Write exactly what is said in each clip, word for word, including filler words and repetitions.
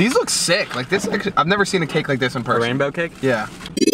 These look sick. Like this, I've never seen a cake like this in person. A rainbow cake? Yeah.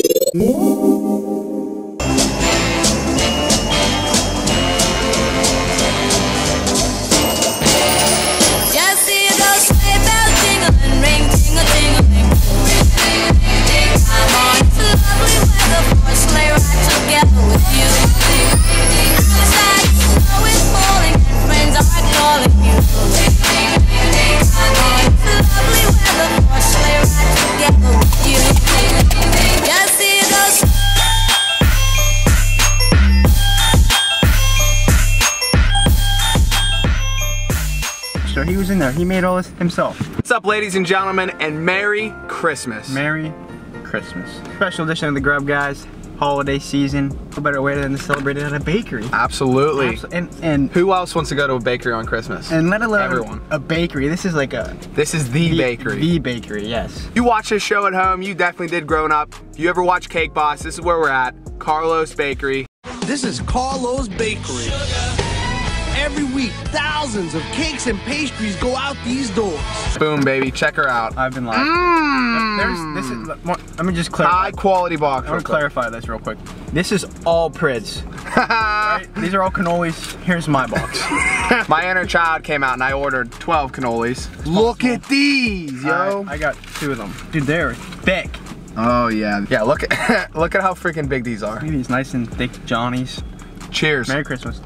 So he was in there. He made all this himself. What's up, ladies and gentlemen, and Merry Christmas. Merry Christmas. Special edition of the Grub Guys. Holiday season. No better way than to celebrate it at a bakery. Absolutely. Absol and and who else wants to go to a bakery on Christmas? And let alone everyone. A bakery. This is like a. This is the, the bakery. The bakery. Yes. You watch this show at home. You definitely did growing up. You ever watch Cake Boss? This is where we're at. Carlo's Bakery. This is Carlo's Bakery. Every week, thousands of cakes and pastries go out these doors. Boom, baby. Check her out. I've been lying. Mm. There's, this is, let me just clarify. High quality box. I want to clarify this real quick. This is all Prids. Right? These are all cannolis. Here's my box. My inner child came out and I ordered twelve cannolis. Look at these, yo. Right, I got two of them. Dude, they're thick. Oh yeah. Yeah, look at look at how freaking big these are. Look at these nice and thick Johnnies. Cheers. Merry Christmas.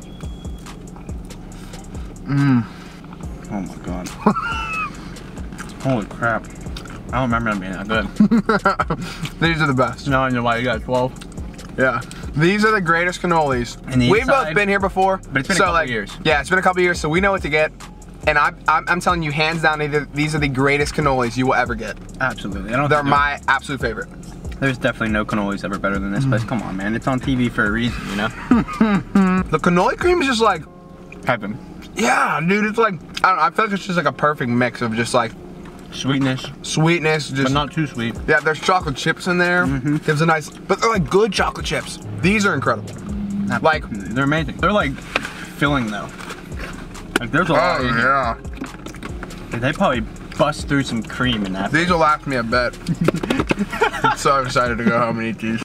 Mmm. Oh my god. Holy crap. I don't remember them being that good. These are the best. Now I know why you got twelve. Yeah. These are the greatest cannolis. And the We've inside, both been here before. But it's been so a couple like, years. Yeah, it's been a couple years, so we know what to get. And I, I'm, I'm telling you, hands down, either, these are the greatest cannolis you will ever get. Absolutely. I don't They're think my absolute favorite. There's definitely no cannolis ever better than this, but come on, man. It's on T V for a reason, you know? The cannoli cream is just like, Heaven. yeah, dude, it's like, I don't know, I feel like it's just like a perfect mix of just like Sweetness, sweetness, just but not too sweet. Yeah, there's chocolate chips in there. Mm-hmm. Gives a nice, but they're like good chocolate chips. These are incredible. Like, they're amazing. They're like filling though. Like there's a lot. Oh in here. yeah. They probably bust through some cream in that. These will last me a bit. I'm so excited to go home and eat these.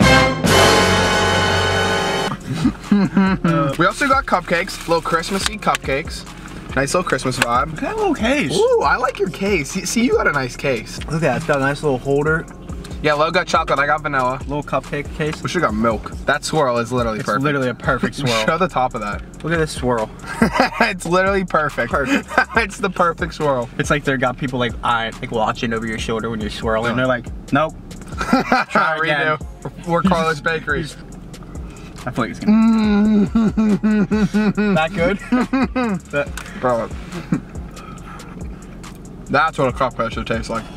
uh, we also got cupcakes, little Christmassy cupcakes. Nice little Christmas vibe. Look at that little case. Ooh, I like your case. See, see, you got a nice case. Look at that. It's got a nice little holder. Yeah, Lo got chocolate. I got vanilla. Little cupcake case. We should have got milk. That swirl is literally It's perfect. literally a perfect swirl. Show the top of that. Look at this swirl. It's literally perfect. Perfect. It's the perfect swirl. It's like they got people like eye, like watching over your shoulder when you're swirling. Oh. They're like, nope. Try again. Redo. We're Carlo's Bakery. I feel like it's gonna. That good? that, Bro. That's what a cupcake should taste like.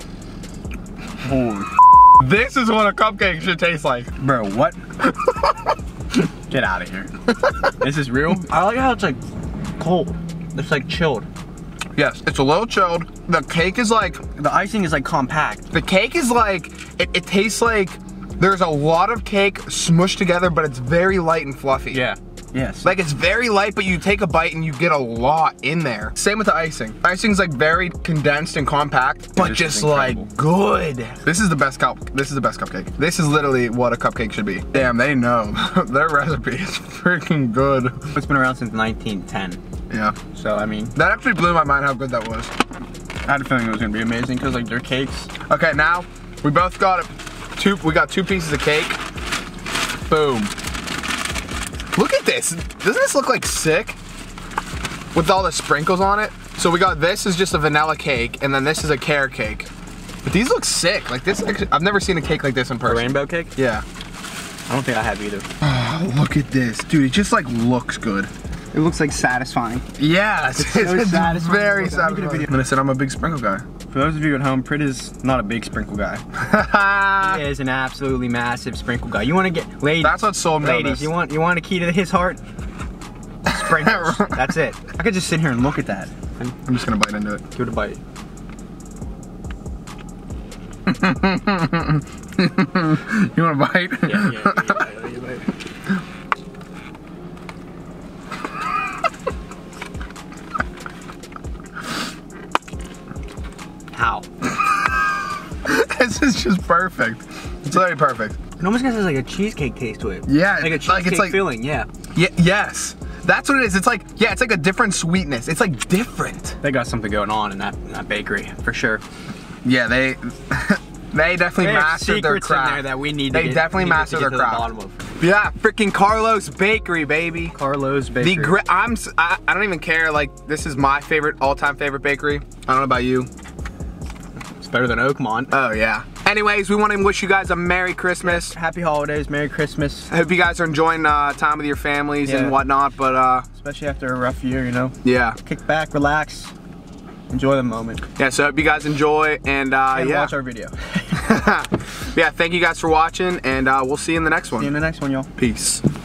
holy. This is what a cupcake should taste like. Bro, what? Get out of here. This is real? I like how it's like cold. It's like chilled. Yes, it's a little chilled. The cake is like, The icing is like compact. the cake is like, it, it tastes like there's a lot of cake smushed together, but it's very light and fluffy. Yeah. Yes. Like it's very light, but you take a bite and you get a lot in there. Same with the icing. Icing's like very condensed and compact, but this just is like incredible. good. This is the best cup. This is the best cupcake. This is literally what a cupcake should be. Damn, they know. Their recipe is freaking good. It's been around since nineteen ten. Yeah. So, I mean, That actually blew my mind how good that was. I had a feeling it was gonna be amazing because like their cakes. Okay, now we both got two. We got two pieces of cake. Boom. Look at this. Doesn't this look like sick? With all the sprinkles on it. So we got this is just a vanilla cake, and then this is a carrot cake. But these look sick. Like this, I've never seen a cake like this in A person. rainbow cake? Yeah. I don't think I have either. Oh, look at this, dude. It just like looks good. It looks like satisfying. Yeah, it's, so it's satisfying. very Look, let me get a satisfying. video. I'm gonna say I'm a big sprinkle guy. For those of you at home, Prit is not a big sprinkle guy. He is an absolutely massive sprinkle guy. You want to get ladies. That's what sold me on Ladies, this. you want you want a key to his heart? Sprinkles. That's it. I could just sit here and look at that. I'm just gonna bite into it. Give it a bite. You want a bite? Yeah, yeah, yeah, yeah, yeah, yeah. How? This is just perfect. It's literally perfect. It almost has like a cheesecake taste to it. Yeah, like a it's like- cheesecake it's like- filling. Yeah. Yeah, yes. That's what it is. It's like, yeah, it's like a different sweetness. It's like different. They got something going on in that, in that bakery for sure. Yeah, they they definitely They have mastered their secrets in craft. there that we need. They to get, definitely need to mastered get their to craft. The bottom of. Yeah, freaking Carlo's Bakery, baby. Carlo's Bakery. The gri I'm s- I, I don't even care. Like, this is my favorite, all-time favorite bakery. I don't know about you. It's better than Oakmont. Oh yeah. Anyways, we want to wish you guys a Merry Christmas. Happy holidays, Merry Christmas. I hope you guys are enjoying uh, time with your families Yeah. and whatnot. But uh, Especially after a rough year, you know. yeah, Kick back, relax, enjoy the moment. yeah. So I hope you guys enjoy, and uh, And yeah, watch our video. yeah. Thank you guys for watching, and uh, we'll see you in the next See you in one. the next one, y'all. Peace.